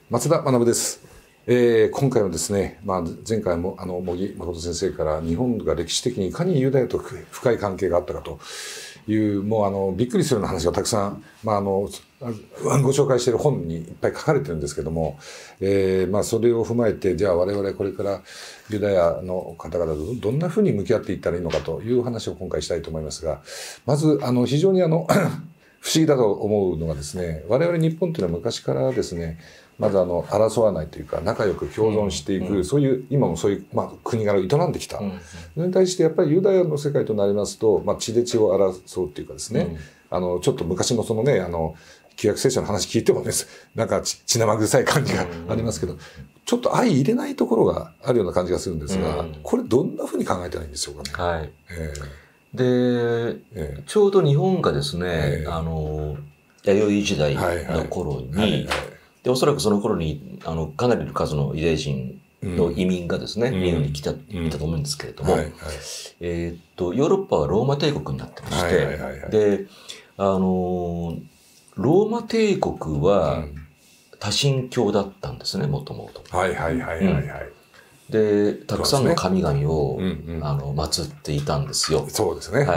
松田学です。今回はですね、前回も茂木誠先生から日本が歴史的にいかにユダヤと深い関係があったかという、もうびっくりするような話がたくさん、ご紹介している本にいっぱい書かれてるんですけども、それを踏まえて、じゃあ我々これからユダヤの方々とどんなふうに向き合っていったらいいのかという話を今回したいと思いますが、まず非常に不思議だと思うのがですね、我々日本というのは昔からですね、まず争わないというか仲良く共存していく、そういう今もそういう、国柄を営んできた、それに対してやっぱりユダヤの世界となりますと、血で血を争うっていうかですね、ちょっと昔のそのね旧約聖書の話聞いてもね、なんか血生臭い感じがありますけど、ちょっと相入れないところがあるような感じがするんですが、これどんなふうに考えたらいいんでしょうかね。 はい。で、ちょうど日本がですね、弥生時代の頃に、で、おそらくその頃に、かなりの数のユダヤ人の移民がですね、日本にいたと思うんですけれども、ヨーロッパはローマ帝国になってまして、で、ローマ帝国は多神教だったんですね、もともと。で、たくさんの神々を、祀っていたんですよ。 そうですね。 はい。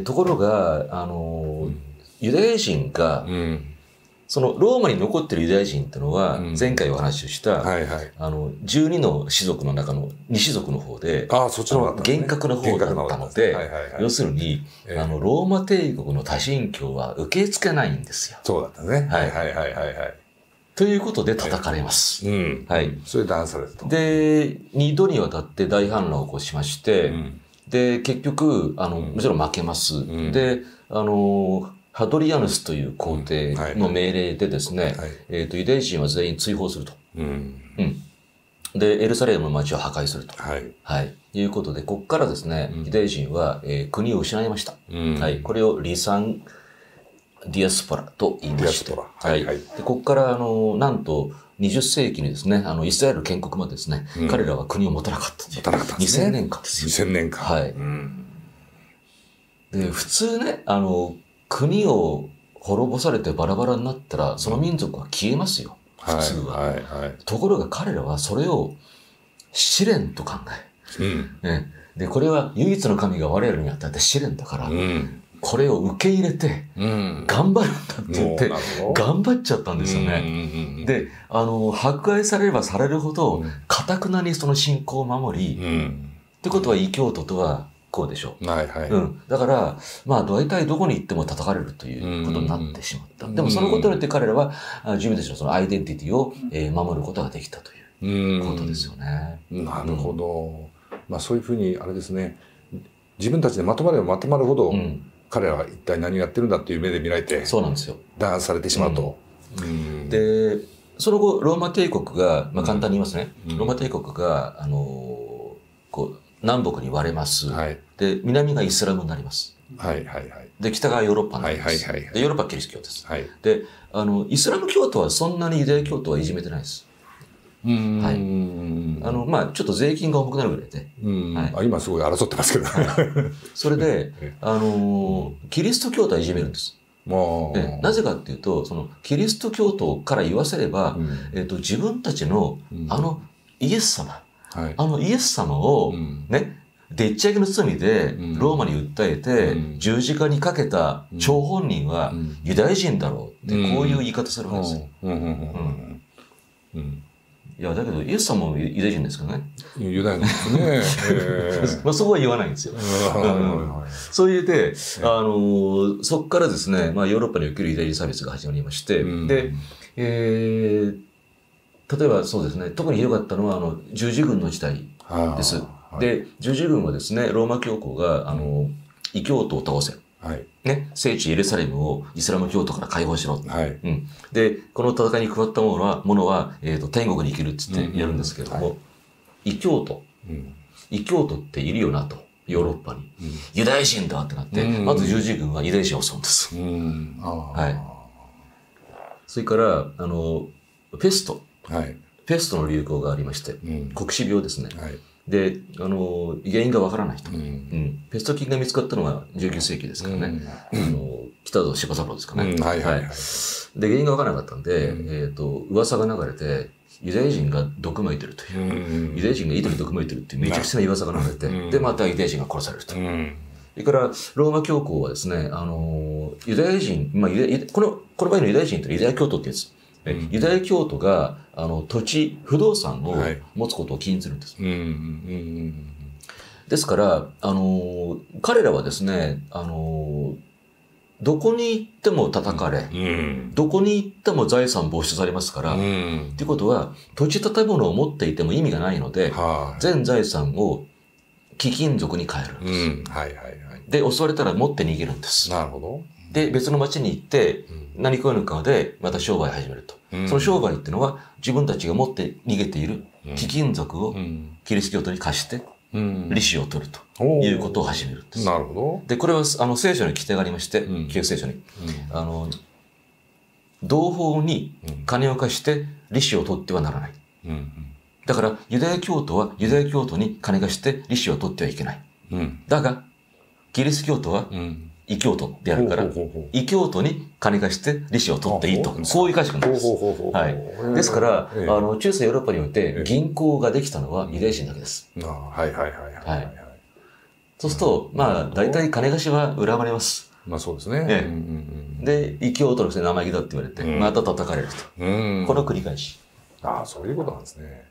ところが、ユダヤ人が、そのローマに残ってるユダヤ人っていうのは、前回お話をした、12の氏族の中の2氏族の方で、厳格な方だったので、要するに、ローマ帝国の多神教は受け付けないんですよ。 そうだったね。 ということで叩かれます。 それで断されたと。 で、2度にわたって大反乱を起こしまして、で、結局、もちろん負けます。で、ハドリアヌスという皇帝の命令でですね、ユダヤ人は全員追放すると。で、エルサレムの町を破壊すると。いうことで、ここからですね、ユダヤ人は、国を失いました。これを離散ディアスポラと言いまして。で、ここから、なんと、20世紀にですね、イスラエル建国までですね、彼らは国を持たなかった。2000年間ですよ。 2000年間。 で、普通ね、国を滅ぼされてバラバラになったら、その民族は消えますよ。普通は。ところが彼らはそれを試練と考え。で、これは唯一の神が我々に与えた試練だから、これを受け入れて、頑張るんだって言って、頑張っちゃったんですよね。で、迫害されればされるほど、堅くなにその信仰を守り、ってことは異教徒とは、こうでしょう。だから、大体どこに行っても叩かれるということになってしまった。でもそのことによって彼らは自分たちのそのアイデンティティを守ることができたということですよね。 なるほど。そういうふうに、あれですね、自分たちでまとまればまとまるほど、彼らは一体何をやってるんだっていう目で見られて、 そうなんですよ。 弾圧されてしまうと。 で、その後、ローマ帝国が、簡単に言いますね。ローマ帝国が、南北に割れます。で、南がイスラムになります。で、北がヨーロッパになります。で、ヨーロッパはキリスト教です。で、イスラム教徒はそんなにユダヤ教徒はいじめてないです。ちょっと税金が重くなるぐらいで。 今すごい争ってますけど。 それで、キリスト教徒はいじめるんです。なぜかっていうと、その、キリスト教徒から言わせれば、自分たちの、イエス様、イエス様を、ね、でっち上げの罪でローマに訴えて、十字架にかけた張本人はユダヤ人だろうって、こういう言い方するんですよ。いや、だけど、イエス様もユダヤ人ですからね。 ユダヤ人ですね。 そこは言わないんですよ。そういうで、そこからですね、ヨーロッパにおけるユダヤ人差別が始まりまして、で、例えばそうですね、特にひどかったのは、十字軍の時代です。で、十字軍はですね、ローマ教皇が、異教徒を倒せ。聖地エルサレムをイスラム教徒から解放しろ。で、この戦いに加わったものは、天国に生きるって言ってやるんですけれども、異教徒っているよなと、ヨーロッパに。ユダヤ人だってなって、まず十字軍はユダヤ人を襲うんです。それから、ペストの流行がありまして、黒死病ですね。で、原因がわからないと。ペスト菌が見つかったのは19世紀ですからね。 北里柴三郎ですかね。 はいはいはい。 で、原因がわからなかったんで、噂が流れて、ユダヤ人が毒撒いてるという、ユダヤ人が井戸に毒撒いてるっていうめちゃくちゃな噂が流れて、で、またユダヤ人が殺されると。それから、ローマ教皇はですね、ユダヤ人、この場合のユダヤ人ってユダヤ教徒ってやつ。ユダヤ教徒が、土地、不動産を持つことを禁じるんです。ですから、彼らはですね、どこに行っても叩かれ、どこに行っても財産没収されますから、ということは、土地建物を持っていても意味がないので、全財産を貴金属に変えるんです。で、襲われたら持って逃げるんです。 なるほど。 で、別の町に行って、何食わぬかでまた商売を始めると。その商売っていうのは、自分たちが持って逃げている貴金属をキリスト教徒に貸して、利子を取るということを始めるんです。 なるほど。 で、これは聖書に規定がありまして、旧聖書に。同胞に金を貸して利子を取ってはならない。だから、ユダヤ教徒はユダヤ教徒に金貸して利子を取ってはいけない。だが、キリスト教徒は異教徒であるから、異教徒に金貸して利子を取っていいと。こういう解釈なんです。はい。ですから、中世ヨーロッパにおいて銀行ができたのはユダヤ人だけです。そうすると、大体金貸しは恨まれます。 そうですね。 で、異教徒のくせに生意気だって言われて、また叩かれると。この繰り返し。 そういうことなんですね。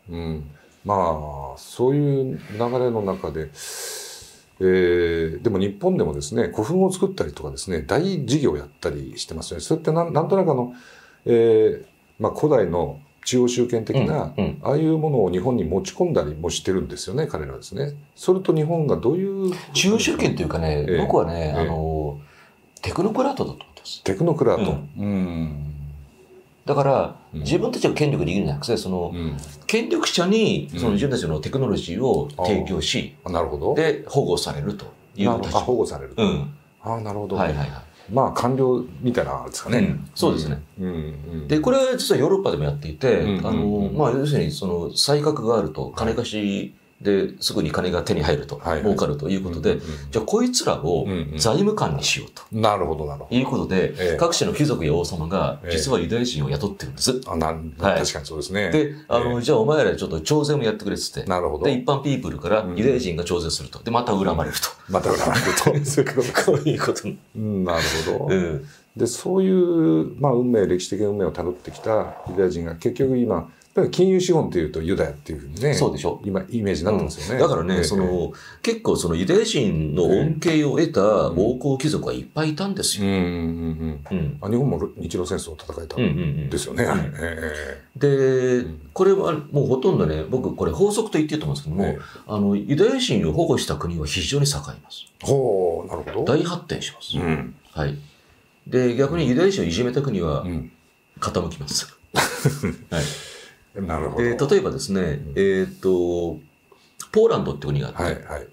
そういう流れの中で、でも日本でもですね、古墳を作ったりとかですね、大事業をやったりしてますよね。それってなんとなく古代の中央集権的な、ああいうものを日本に持ち込んだりもしてるんですよね、彼らはですね。それと日本がどういう。 中央集権というかね、僕はね、テクノクラートだと思ってます。 テクノクラート。 だから、自分たちが権力できるんじゃなくて、権力者に、自分たちのテクノロジーを提供し、 なるほど。 で、保護されるという形。 保護される。なるほど。官僚みたいなですかね。 そうですね。で、これは実はヨーロッパでもやっていて、要するに、才覚があると、金貸しですぐに金が手に入ると、儲かるということで、じゃあこいつらを財務官にしようと。 なるほど、なるほど。 いうことで、各地の貴族や王様が、実はユダヤ人を雇ってるんです。 確かにそうですね。 で、じゃあお前らちょっと徴税もやってくれっつって。 なるほど。 で、一般ピープルからユダヤ人が徴税すると。で、また恨まれると。 また恨まれると。 こういうこと。 なるほど。で、そういう、運命、歴史的な運命をたどってきたユダヤ人が結局今、金融資本っていうとユダヤっていうふうにね、 そうでしょ。 今イメージになってますよね。 だからね、結構ユダヤ人の恩恵を得た王侯貴族はいっぱいいたんですよ。 日本も日露戦争を戦えたんですよね。 で、これはもうほとんどね、僕これ法則と言ってると思うんですけども、ユダヤ人を保護した国は非常に栄えます。 なるほど。 大発展します。はい。で、逆にユダヤ人をいじめた国は傾きます。はい。 なるほど。 例えばですね、ポーランドって国があって、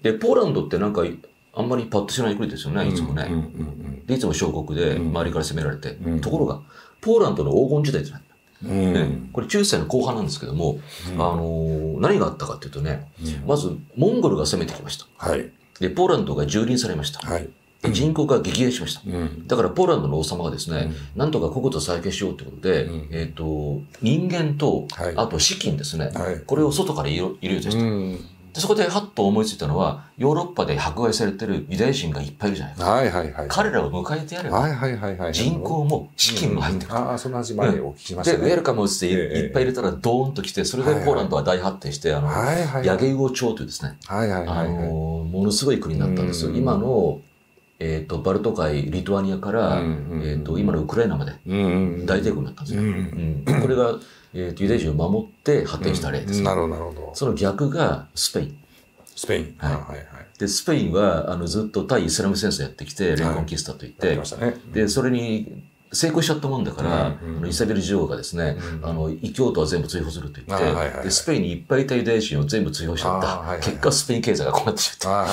で、ポーランドってなんか、あんまりパッとしない国ですよね、いつもね。で、いつも小国で周りから攻められて。ところが、ポーランドの黄金時代ってこれ中世の後半なんですけども、何があったかっていうとね、まず、モンゴルが攻めてきました。で、ポーランドが蹂躙されました。人口が激減しました。だからポーランドの王様がですね、なんとか国土再建しようということで、人間と、あと資金ですね、これを外から入れようとした。でそこでハッと思いついたのは、ヨーロッパで迫害されてるユダヤ人がいっぱいいるじゃないですか。彼らを迎えてやれば、人口も資金も入ってくる。 その話前にお聞きしましたね。 で、ウェルカムをしていっぱい入れたらドーンと来て、それでポーランドは大発展して、ヤゲウオ朝というですね、ものすごい国になったんですよ。今のバルト海、リトアニアから、今のウクライナまで大帝国になったんですよ。これが、ユダヤ人を守って発展した例です。 なるほど。 その逆がスペイン。で、スペインは、ずっと対イスラム戦争やってきて、レコンキスタといって、で、それに成功しちゃったもんだから、イサベル女王がですね、異教徒は全部追放すると言って、で、スペインにいっぱいいたユダヤ人を全部追放しちゃった。結果、スペイン経済が困ってしまった。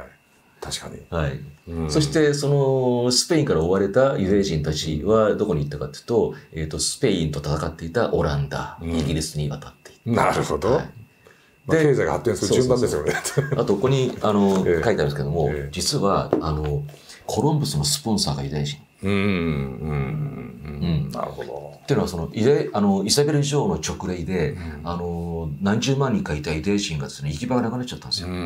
確かに。 そして、スペインから追われたユダヤ人たちはどこに行ったかというと、スペインと戦っていたオランダ、イギリスに渡っていった。 なるほど。経済が発展する順番ですよね。 あと、ここに、書いてあるんですけども、実は、 コロンブスのスポンサーがユダヤ人。 なるほど。 っていうのはイザベル女王の勅令で、何十万人かいたユダヤ人がですね、行き場がなくなっちゃったんですよ。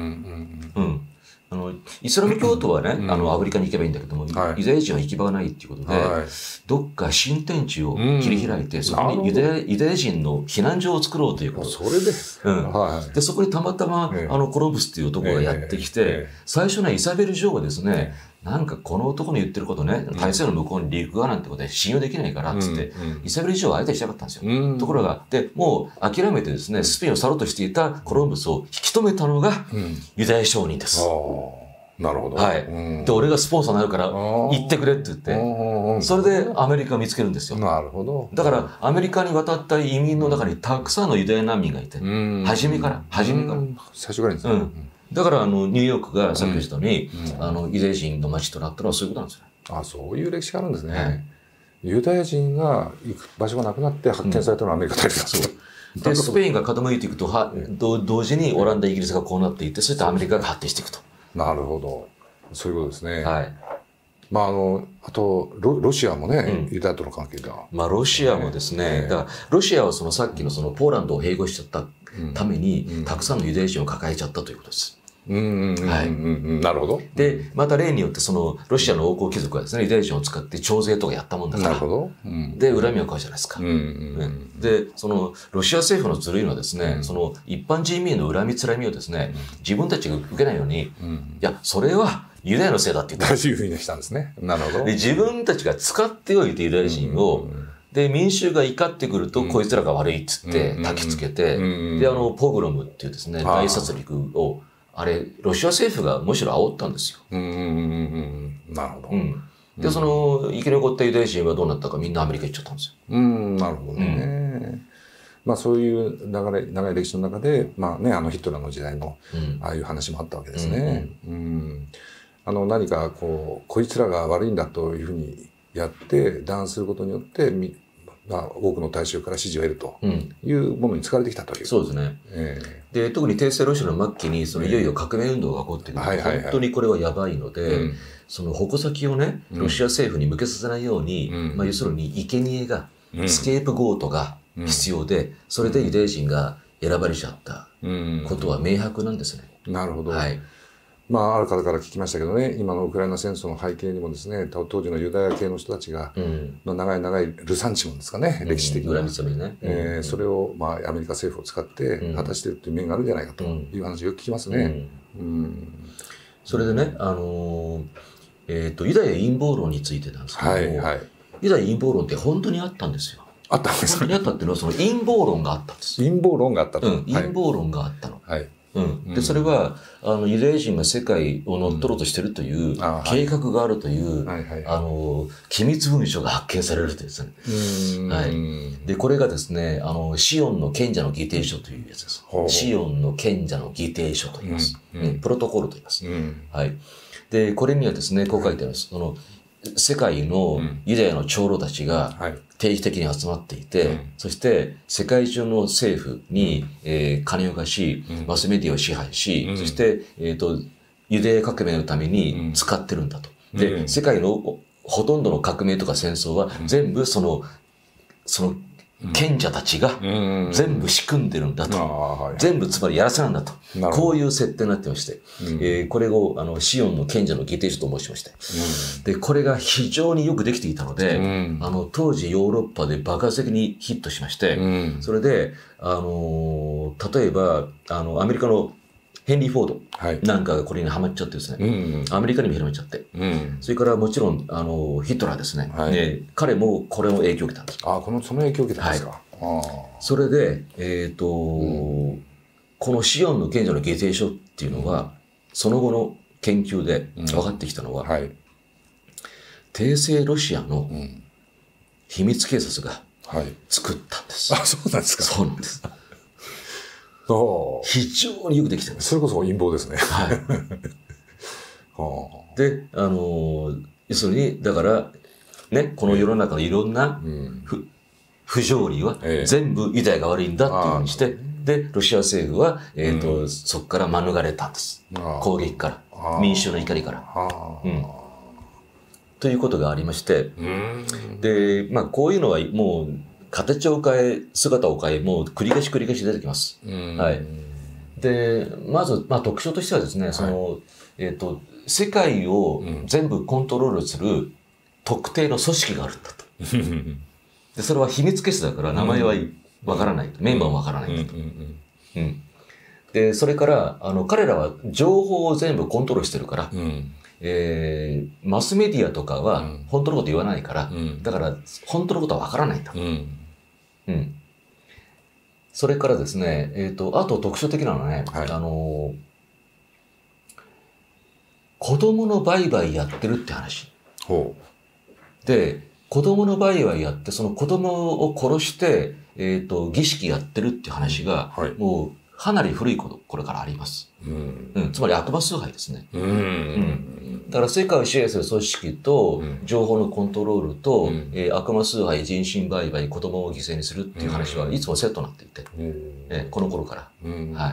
イスラム教徒はね、アフリカに行けばいいんだけども、ユダヤ人は行き場がないっていうことで、どっか新天地を切り開いて、そこにユダヤ人の避難所を作ろうということ。 それで、 で、そこにたまたま、コロンブスっていう男がやってきて、最初ね、イザベル女王はですね、なんかこの男の言ってることね、大西洋の向こうに陸がなんてことで信用できないから、つって、イザベル女王は相手にしたかったんですよ。ところが、で、もう諦めてですね、スペインを去ろうとしていたコロンブスを引き止めたのが、ユダヤ商人です。 なるほど。 はい。で、俺がスポンサーになるから、行ってくれって言って、それでアメリカを見つけるんですよ。 なるほど。 だから、アメリカに渡った移民の中にたくさんのユダヤ難民がいて、初めから。最初からですね。 だから、ニューヨークがさっき言ったように、ユダヤ人の街となったのはそういうことなんですよ。 そういう歴史があるんですね。ユダヤ人が行く場所がなくなって発見されたのはアメリカ大陸だと。で、スペインが傾いていくと、同時にオランダ、イギリスがこうなっていって、そしてアメリカが発展していくと。 なるほど。そういうことですね。はい。あと、ロシアもね、ユダヤとの関係が。 ロシアもですね、だから、ロシアはさっきのポーランドを併合しちゃったために、たくさんのユダヤ人を抱えちゃったということです。 なるほど。 で、また例によって、ロシアの王侯貴族はですね、ユダヤ人を使って徴税とかやったもんだから。 なるほど。 で、恨みを買うじゃないですか。で、ロシア政府のずるいのはですね、一般人民の恨みつらみをですね、自分たちが受けないように、いや、それはユダヤのせいだって言った。 いうふうにしたんですね。なるほど。 で、自分たちが使っておいてユダヤ人を、で、民衆が怒ってくると、こいつらが悪いっつって、焚きつけて、で、ポグロムっていうですね、大殺戮を、ロシア政府がむしろ煽ったんですよ。 なるほど。 で、生き残ったユダヤ人はどうなったかみんなアメリカ行っちゃったんですよ。 なるほどね。そういう長い歴史の中で、ヒトラーの時代の、ああいう話もあったわけですね。何かこいつらが悪いんだというふうにやって弾圧することによって、多くの大衆から支持を得るというものに使われてきたという。 そうですね。で、特に帝政ロシアの末期に、いよいよ革命運動が起こってくると、本当にこれはやばいので、矛先をね、ロシア政府に向けさせないように、要するに、生贄が、スケープゴートが必要で、それでユダヤ人が選ばれちゃったことは明白なんですね。 なるほど。ある方から聞きましたけどね、今のウクライナ戦争の背景にもですね、当時のユダヤ系の人たちが、長いルサンチモンですかね、歴史的な。それを、アメリカ政府を使って果たしているという面があるんじゃないかという話をよく聞きますね。 それでね、ユダヤ陰謀論についてなんですけども、ユダヤ陰謀論って本当にあったんですよ。 あったんですか？ 本当にあったっていうのは、陰謀論があったんです。 陰謀論があったと。 陰謀論があったの。で、それは、ユダヤ人が世界を乗っ取ろうとしてるという、計画があるという、機密文書が発見されるというですね。で、これがですね、シオンの賢者の議定書というやつです。シオンの賢者の議定書と言います。プロトコルと言います。で、これにはですね、こう書いてあります。世界のユダヤの長老たちが定期的に集まっていて、そして世界中の政府に金を貸し、マスメディアを支配し、そしてユダヤ革命のために使ってるんだと。で、世界のほとんどの革命とか戦争は全部その賢者たちが全部仕組んでるんだと。全部つまりやらせなんだと。こういう設定になってまして、これをシオンの賢者の議定書と申しまして、で、これが非常によくできていたので、当時ヨーロッパで爆発的にヒットしまして、それで、例えば、アメリカのヘンリー・フォードなんかがこれにハマっちゃってですね、アメリカにも広めちゃって、それからもちろんヒトラーですね、彼もこれの影響を受けたんです。 その影響を受けたんですか。 それで、このシオンの賢者の議定書っていうのは、その後の研究で分かってきたのは、帝政ロシアの秘密警察が作ったんです。 そうなんですか。 そうなんです。非常によくできてるんです。 それこそ陰謀ですね。 で、要するに、だから、ね、この世の中のいろんな不条理は全部ユダヤが悪いんだっていうふうにして、で、ロシア政府は、そこから免れたんです。攻撃から。民衆の怒りから。 ということがありまして、で、まあ、こういうのはもう形を変え、姿を変え、もう繰り返し出てきます。はい。で、まず、まあ、特徴としてはですね、世界を全部コントロールする特定の組織があるんだと。で、それは秘密結社だから名前はわからないと。メンバーもわからないと。で、それから、彼らは情報を全部コントロールしてるから、マスメディアとかは本当のこと言わないから、だから本当のことはわからないと。それからですね、あと特徴的なのはね、子供の売買やってるって話。で、子供の売買やって、その子供を殺して、儀式やってるって話が、もう、かなり古い頃からあります。つまり悪魔崇拝ですね。だから世界を支配する組織と、情報のコントロールと、悪魔崇拝、人身売買、子供を犠牲にするっていう話はいつもセットになっていて、この頃から。はい。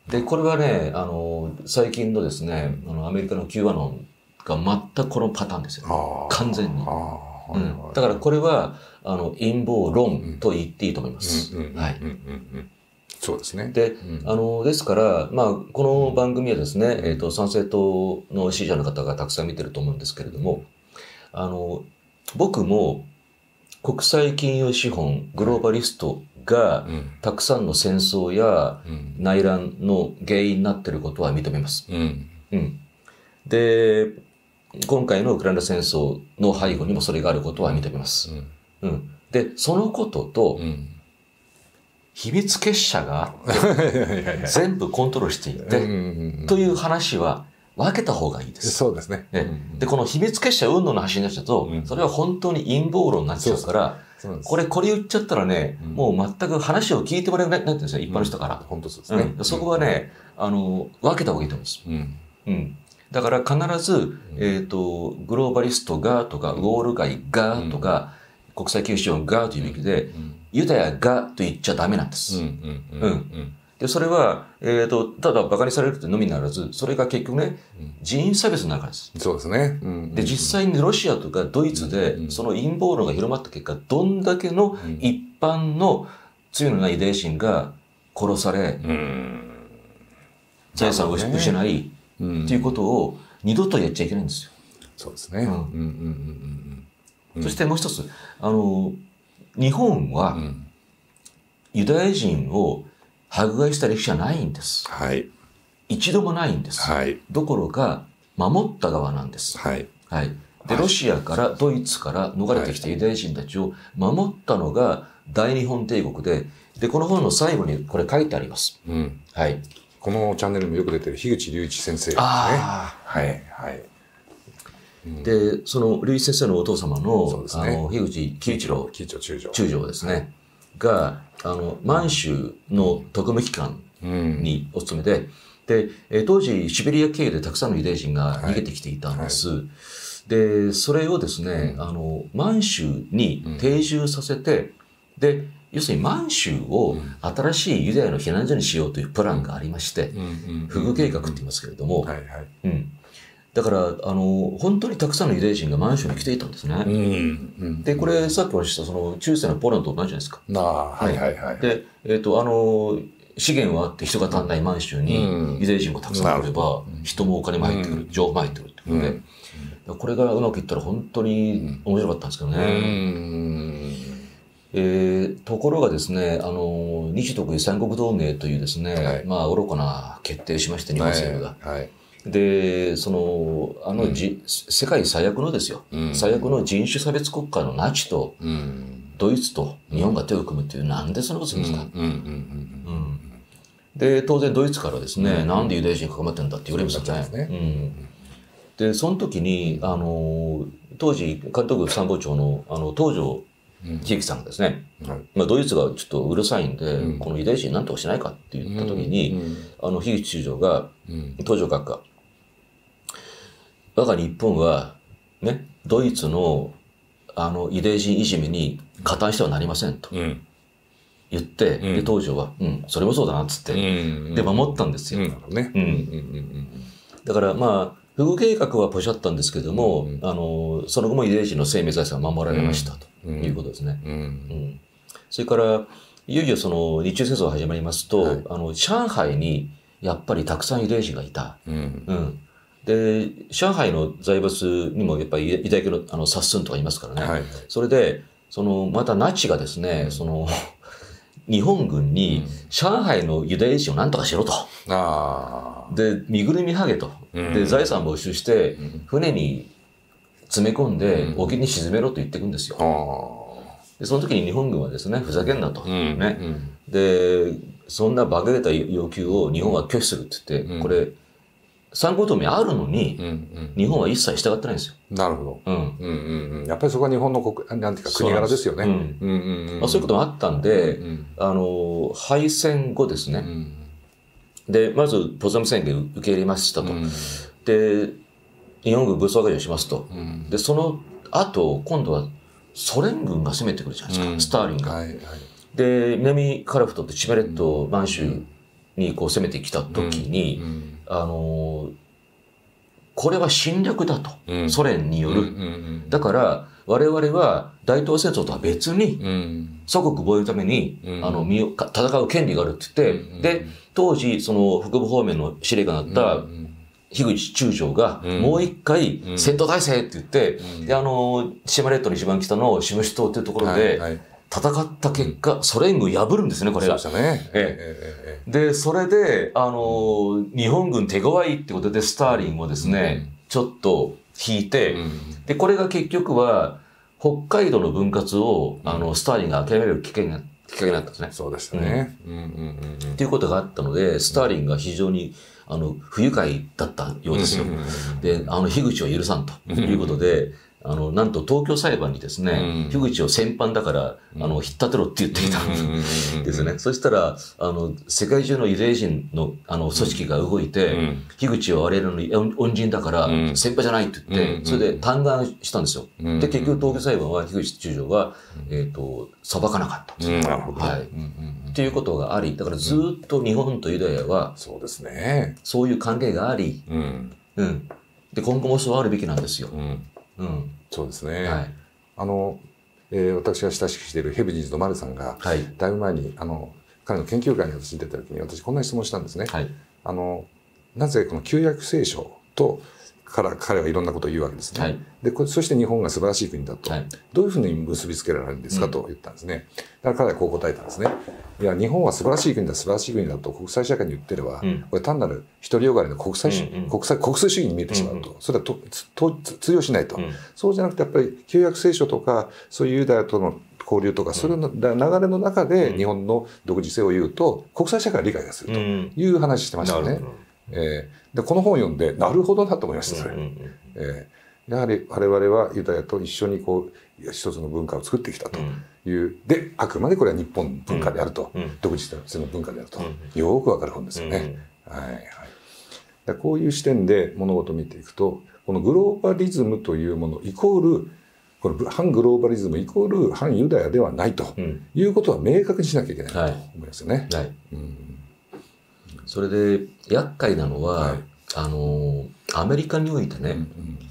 で、これはね、最近のですね、アメリカの Q アノンが全くこのパターンですよ。完全に。だからこれは、陰謀論と言っていいと思います。はい。 そうですね。 で、ですから、まあ、この番組はですね、参政党の支持者の方がたくさん見てると思うんですけれども、僕も国際金融資本グローバリストがたくさんの戦争や内乱の原因になっていることは認めます。で、今回のウクライナ戦争の背後にもそれがあることは認めます。で、そのことと、秘密結社が全部コントロールしていて、という話は分けた方がいいです。 そうですね。 で、この秘密結社云々の話になっちゃうと、それは本当に陰謀論になっちゃうから、これ言っちゃったらね、もう全く話を聞いてもらえないって言うんですよ、一般の人から。 本当そうですね。 そこはね、分けた方がいいと思います。だから必ず、グローバリストがとか、ウォール街がとか、国際金融資本がという意味で、ユダヤがと言っちゃダメなんです。で、それは、ただ馬鹿にされるってのみならず、それが結局ね、人種差別になるからです。 そうですね。 で、実際にロシアとかドイツで、その陰謀論が広まった結果、どんだけの一般の罪のないユダヤ人が殺され、財産を失い、ということを二度とやっちゃいけないんですよ。 そうですね。 そしてもう一つ、日本はユダヤ人を迫害した歴史はないんです。一度もないんです。どころか守った側なんです。で、ロシアからドイツから逃れてきたユダヤ人たちを守ったのが大日本帝国で、この本の最後にこれ書いてあります。 このチャンネルもよく出てる樋口隆一先生ですね。 で、その隆一先生のお父様の、樋口喜一郎中将ですね、が、満州の特務機関にお勤めで、当時シベリア経由でたくさんのユダヤ人が逃げてきていたんです。で、それをですね、満州に定住させて、で、要するに満州を新しいユダヤの避難所にしようというプランがありまして、フグ計画って言いますけれども、だから、本当にたくさんのユダヤ人が満州に来ていたんですね。で、これ、さっきお話した、中世のポーランドと同じじゃないですか。で、資源はあって人が足んない満州にユダヤ人がたくさん来れば、人もお金も入ってくる、情報も入ってくるってことで、これがうまくいったら本当に面白かったんですけどね。ところがですね、日独三国同盟というですね、まあ、愚かな決定しまして、日本政府が。で、世界最悪のですよ。最悪の人種差別国家のナチと、ドイツと日本が手を組むっていう、なんでそんなことするんですか。で、当然ドイツからですね、なんでユダヤ人関わってんだって言われますよね。で、その時に、当時、監督参謀長の、東條喜さんがですね、ドイツがちょっとうるさいんで、このユダヤ人なんとかしないかって言った時に、樋口中将が、東條閣下、我が日本は、ね、ドイツの、ユダヤ人いじめに加担してはなりませんと言って、で、東條は、それもそうだなっつって、で、守ったんですよ。だから、まあ、 フグ計画はポシャったんですけども、その後もユダヤ人の生命財産は守られましたということですね。それから、いよいよその日中戦争が始まりますと、上海にやっぱりたくさんユダヤ人がいた。で、上海の財閥にもやっぱりユダヤ系のサッスンとかいますからね。それで、またナチがですね、日本軍に上海のユダヤ人を何とかしろと。で、身ぐるみ剥げと。で、財産没収して、船に詰め込んで沖に沈めろと言っていくんですよ。で、その時に日本軍はですね、ふざけんなと。ね。で、そんな馬鹿げた要求を日本は拒否するって言って、これ、参考同盟あるのに、日本は一切従ってないんですよ。 なるほど。やっぱりそこは日本のなんていうか国柄ですよね。 そういうこともあったんで、敗戦後ですね。で、まず、ポツダム宣言受け入れましたと。で、日本軍武装解除しますと。で、その後、今度はソ連軍が攻めてくるじゃないですか、スターリンが。で、南カラフトってチベレット、満州にこう攻めてきた時に、これは侵略だと。ソ連による。だから、我々は大東亜戦争とは別に、祖国防衛のために、戦う権利があるって言って、で、当時、その北部方面の司令官だった樋口中将が、もう一回、戦闘態勢って言って、で、島列島の一番北のシムシ島っていうところで、戦った結果、ソ連軍破るんですね、これが。 そうでしたね。 で、それで、日本軍手強いってことで、スターリンをですね、ちょっと引いて、で、これが結局は、北海道の分割を、スターリンが諦めるきっかけになったんですね。 そうでしたね。 っていうことがあったので、スターリンが非常に、不愉快だったようですよ。で、樋口を許さんということで、なんと東京裁判にですね、樋口を戦犯だから、引っ立てろって言ってきたんですね。そしたら、世界中のユダヤ人の、組織が動いて、樋口は我々の恩人だから、戦犯じゃないって言って、それで嘆願したんですよ。で、結局東京裁判は樋口中将が、裁かなかった。 なるほど。 はい。っていうことがあり、だからずっと日本とユダヤは、 そうですね。 そういう関係があり、で、今後もそうあるべきなんですよ。 そうですね。私が親しくしているヘブジーズの丸さんが、だいぶ前に彼の研究会に私出た時に私こんな質問したんですね。なぜこの旧約聖書とから彼はいろんなことを言うわけですね。でそして日本が素晴らしい国だと、どういうふうに結びつけられるんですかと言ったんですね。だから彼はこう答えたんですね。いや、日本は素晴らしい国だ、素晴らしい国だと国際社会に言ってれば、これ単なる独りよがりの国粋主義に見えてしまうと。それは通用しないと。そうじゃなくてやっぱり旧約聖書とか、そういうユダヤとの交流とか、それの流れの中で日本の独自性を言うと、国際社会が理解がするという話してましたね。でこの本を読んで、なるほどなと思いました、それ。やはり我々はユダヤと一緒にこう、一つの文化を作ってきたという。で、あくまでこれは日本文化であると。独自性の文化であると。よくわかる本ですよね。こういう視点で物事を見ていくと、このグローバリズムというものイコール、この反グローバリズムイコール反ユダヤではないということは明確にしなきゃいけないと思いますよね。 それで厄介なのは、アメリカにおいてね、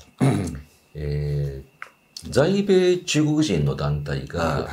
在米中国人の団体が、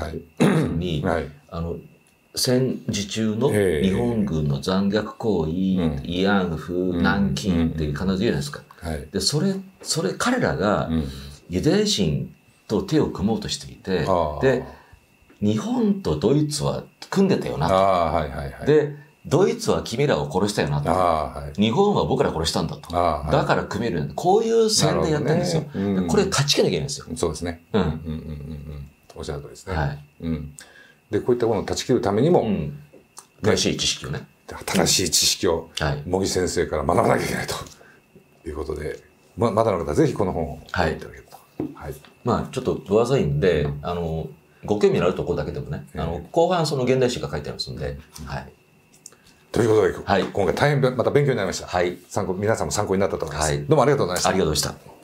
戦時中の日本軍の残虐行為、慰安婦、南京って必ず言うじゃないですか。で、それ彼らがユダヤ人と手を組もうとしていて、で、日本とドイツは組んでたよなと。で、ドイツは君らを殺したよなと。日本は僕ら殺したんだと。だから組める。こういう線でやってるんですよ。これ勝ち切らなきゃいけないんですよ。 そうですね。おっしゃる通りですね。で、こういったものを断ち切るためにも、 正しい知識をね。 正しい知識を、茂木先生から学ばなきゃいけないということで、まだの方はぜひこの本を読んでいただけると。 まあ、ちょっと分厚いんで、ご興味のあるところだけでもね、後半その現代史が書いてありますんで、 ということで、今回大変また勉強になりました。皆さんも参考になったと思います。どうもありがとうございました。 ありがとうございました。